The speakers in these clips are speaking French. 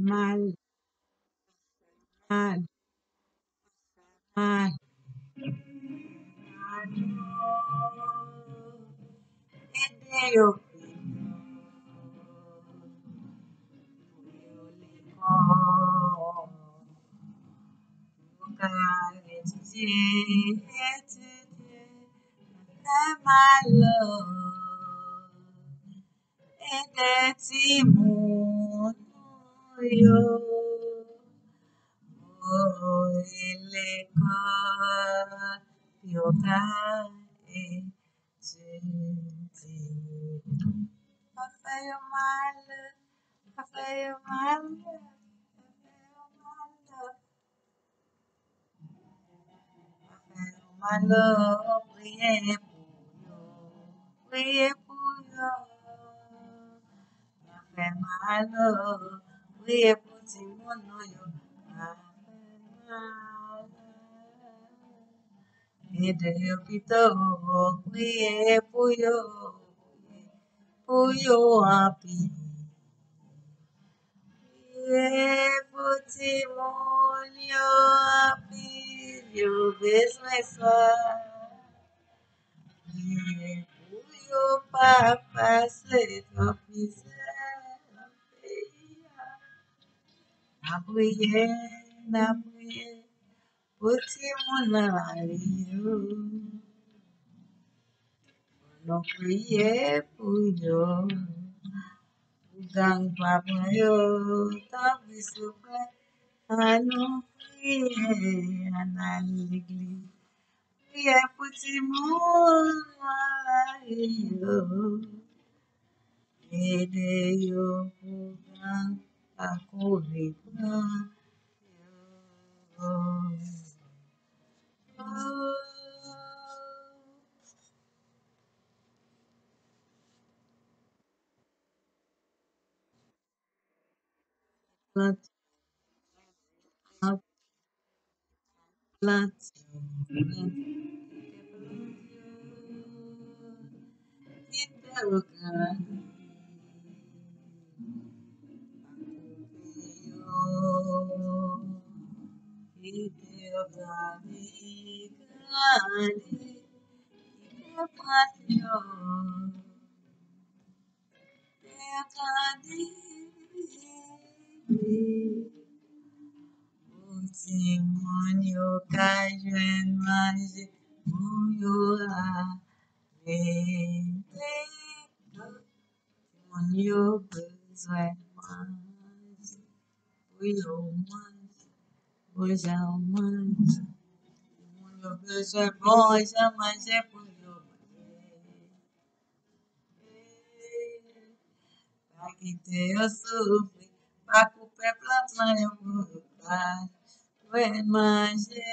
mal, mal, mal, Edeyo, my love, Edetimuyo, Eleka, Yoka, Etiti. Rafael Mala, Rafael Mala, Rafael Mala, Rafael Mala, priez pour yo, Rafael Mala, priez pour Timono yo, Rafael Mala, aide yo pito, priez pour yo, happy. Testimonio filho desmesma Puyo papa se fizeram feia Nabuye Putimonario No crié puyo Gang papayo Tapi supe Anu crié Analigli Crié Putimonario Edeyo Pugang Aku Ripang Plant, plant, plant, Testimonio cayó manje muyo testimonio besoin manje muyo manje hoje manje muyo besoin bom já manje muyo para que eu sofri para que o pé plantando eu vou When manje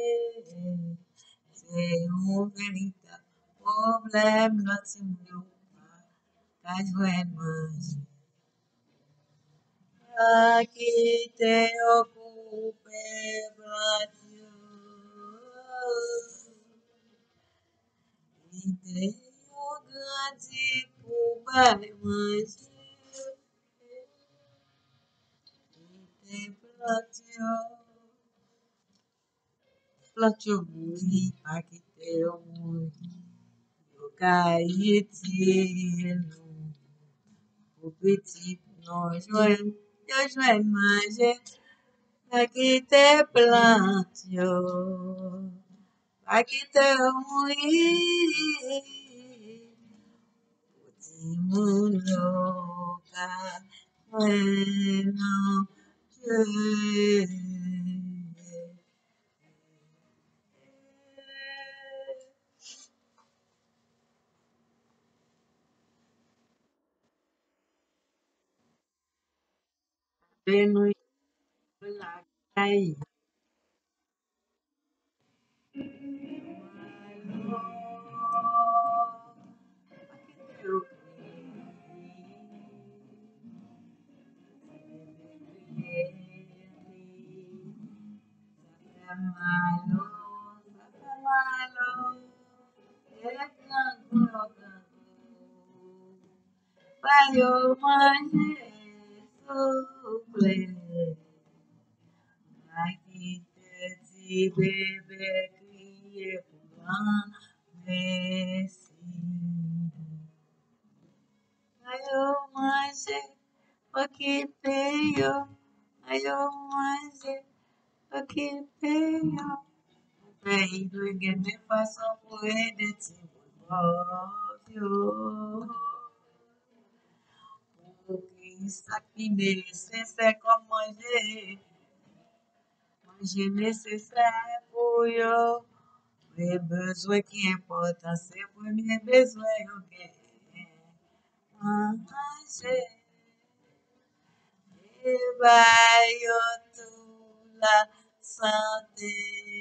c'est un véritable problème láti mú kájú ẹ̀ manje. Aqui tem o Brasil e tem o grande Cuba manje e tem Platio muri aqui tem o muito o caetino o petit nós joelho manje aqui tem Platio aqui tem o mundo bueno Beno la calle Valeu, mas suple. bébé criait pour grand merci. Ayo manger, occupé yo. Ayo manger, occupé yo. Pays de get de façon pour aider ti yo. Pour qui ça qui nécessaire comme manger. Manger nécessaire pour yo. Les besoins qui importants, c'est premier besoin yo gen. Manger. Et bah yo tout la santé.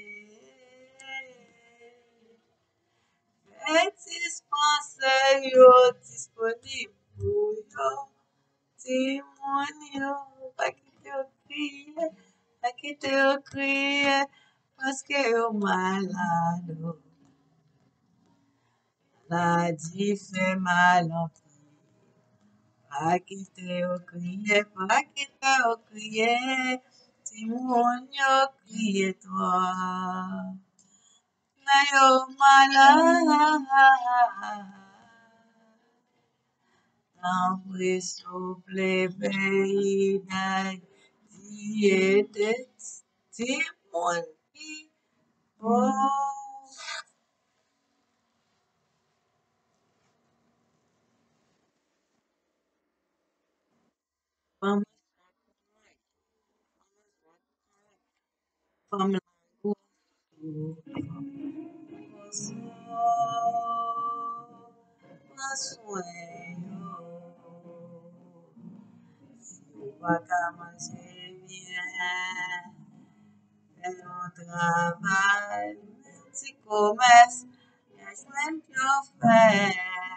Et dispenser yo disponible pour yo. Timon yo, pas quitter yo crier, pas quitter yo crier, parce que yo malade. Maladie fait mal en pile. Pas quitter yo crier, pas quitter yo crier, Timon yo crier toi. Na yo malade. L'envie souple pays d'Haïti était Timon qui bon. Femme, femme, prends soin, si ou pas qu'à manger bien, fais un travail, petit commerce, y'a joindre qu'on fait.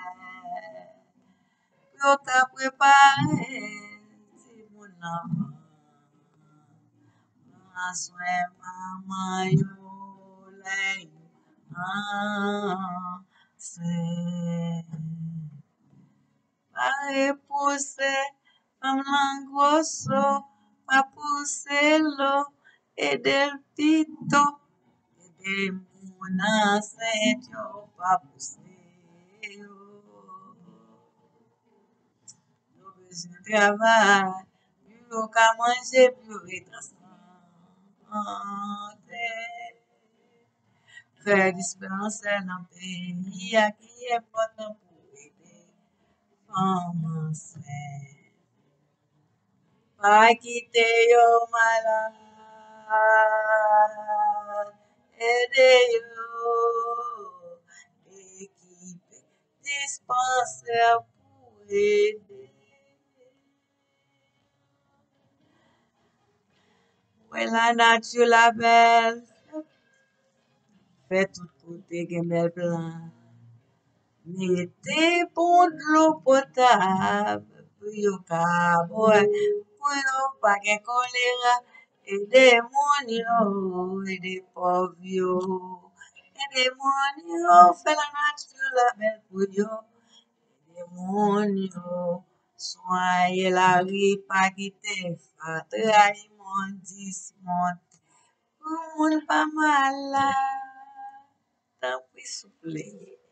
Yo ka prepare ti moun enfant. Prends soin maman yo le yo pa repousser fam lan grosso, pa pousser lo, aider pito, aider moun enceinte yo, pa pousser yo. Yo bezwen travay, yo ka manje, pi yo rete santé. Fè dispenser nan peyi a ki important pou ede fam enceinte. Pa kite yo malade, ede yo, ekipe dispenser pou ede. Wè la nature la belle, fè tout kote gen bel plan. Mettez bon de l'eau potable pour yo ka boy, pour yo pa gen choléra. Aidez mon yo, aidez pauvre yo. Aidez mon yo, fais la nature la belle pour yo. Aidez mon yo, soignez la vie, pas quitter fatray mon dismonte. Pour moun pa malade, tant pis souffler.